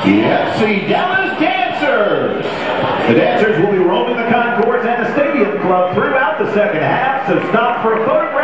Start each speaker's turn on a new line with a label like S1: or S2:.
S1: the FC Dallas Dancers. The Dancers will be roaming the concourse and the stadium club throughout the second half, so stop for a photograph.